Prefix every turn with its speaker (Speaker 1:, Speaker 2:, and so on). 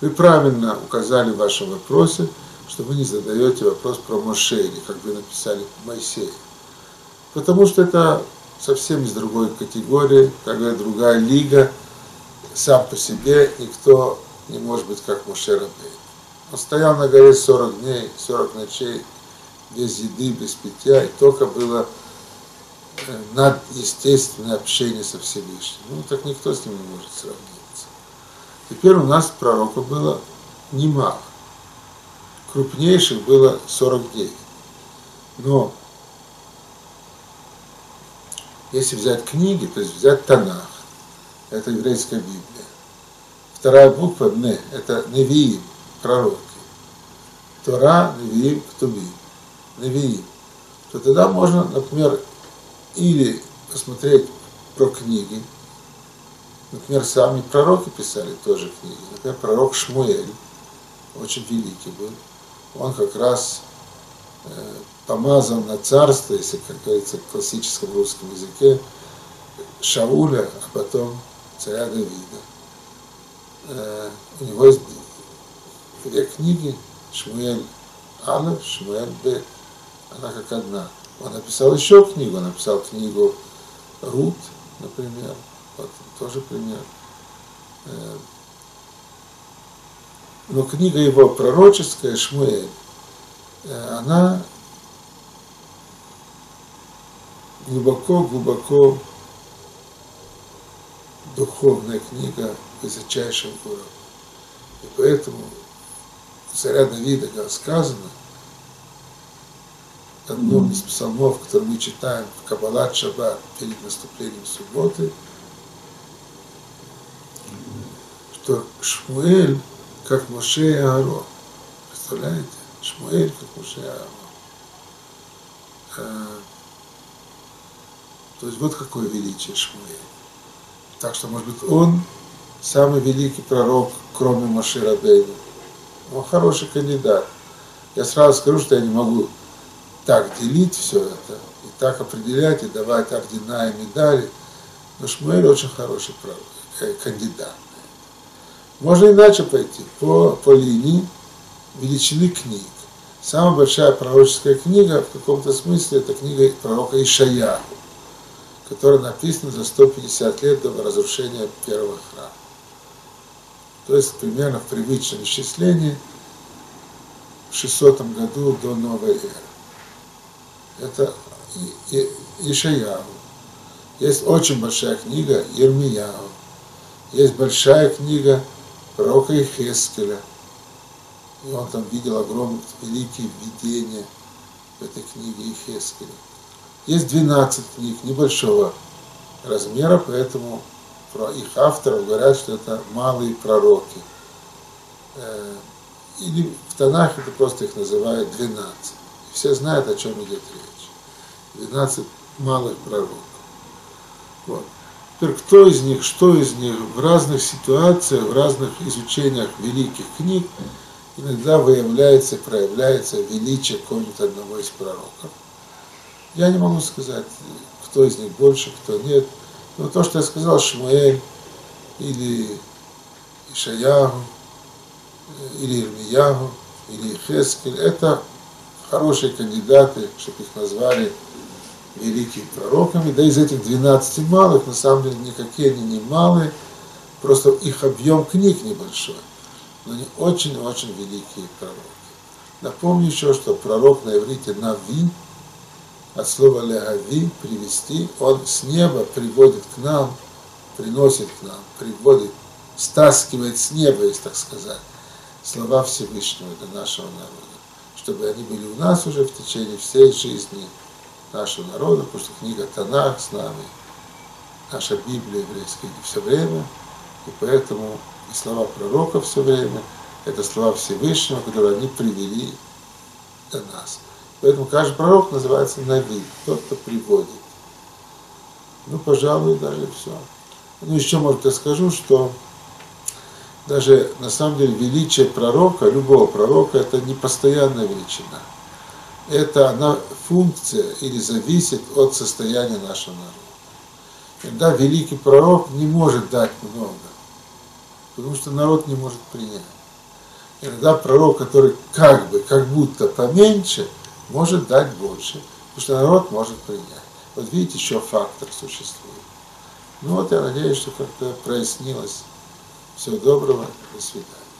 Speaker 1: Вы правильно указали в вашем вопросе, что вы не задаете вопрос про Моше, или как вы написали, Моисея. Потому что это совсем из другой категории, какая другая лига. Сам по себе никто не может быть как Моше Рабейну. Он стоял на горе 40 дней, 40 ночей, без еды, без питья, и только было надестественное общение со Всевышним. Ну, так никто с ним не может сравниться. Теперь у нас пророков было немало. Крупнейших было 49. Но если взять книги, то есть взять Танах, это еврейская Библия. Вторая буква Не, это Невиим, пророки. Тора, Невиим, Ктубим. Невиим. То тогда можно, например, или посмотреть про книги. Например, сами пророки писали тоже книги. Например, пророк Шмуэль, очень великий был. Он как раз помазан на царство, если, как говорится, в классическом русском языке, Шауля, а потом царя Давида. У него есть две книги, Шмуэль Алеф, Шмуэль Бет, она как одна. Он написал еще книгу, он написал книгу Рут, например, вот тоже пример. Но книга его пророческая, Шмуэль, она глубоко духовная книга высочайшего уровня. И поэтому у царя Давида, как сказано, в одном из псалмов, который мы читаем в Каббалат Шаббат перед наступлением субботы, что Шмуэль как Моше и Аарон. Представляете? Шмуэль как Моше и Аарон. То есть вот какое величие Шмуэль. Так что, может быть, он самый великий пророк, кроме Моше Рабейну. Он хороший кандидат. Я сразу скажу, что я не могу так делить все это, и так определять, и давать ордена и медали. Но Шмуэль очень хороший кандидат. Можно иначе пойти, по линии величины книг. Самая большая пророческая книга, в каком-то смысле, это книга пророка Ишаяху, которая написана за 150 лет до разрушения первого храма. То есть примерно в привычном исчислении в 600 году до новой эры. Это Ишаяху. Есть очень большая книга Ирмияху. Есть большая книга пророка Ихескеля. И он там видел огромные, великие видения в этой книге Ихескеля. Есть 12 книг небольшого размера, поэтому про их авторов говорят, что это малые пророки. Или в Танахе это просто их называют 12. И все знают, о чем идет речь. 12 малых пророков. Вот. Теперь кто из них, что из них, в разных ситуациях, в разных изучениях великих книг иногда выявляется, проявляется величие какого-нибудь одного из пророков. Я не могу сказать, кто из них больше, кто нет. Но то, что я сказал, Шмуэль, или Ишаяху, или Ирмияху, или Ихескель, это хорошие кандидаты, чтобы их назвали великими пророками. Да из этих 12 малых, на самом деле, никакие они не малые, просто их объем книг небольшой. Но они очень-очень великие пророки. Напомню еще, что пророк на иврите Нави, от слова легави, привести, он с неба приводит к нам, приносит к нам, приводит, стаскивает с неба, если так сказать, слова Всевышнего для нашего народа, чтобы они были у нас уже в течение всей жизни нашего народа, потому что книга Танах с нами, наша Библия еврейская все время, и поэтому и слова пророка все время, это слова Всевышнего, которые они привели до нас. Поэтому каждый пророк называется Нави, тот, кто приводит. Ну, пожалуй, даже все. Ну, еще, может, я скажу, что даже на самом деле величие пророка, любого пророка, это не постоянная величина. Это она функция или зависит от состояния нашего народа. Иногда великий пророк не может дать много, потому что народ не может принять. Иногда пророк, который как бы, как будто поменьше, может дать больше, потому что народ может принять. Вот видите, еще фактор существует. Ну вот я надеюсь, что как-то прояснилось. Всего доброго, до свидания.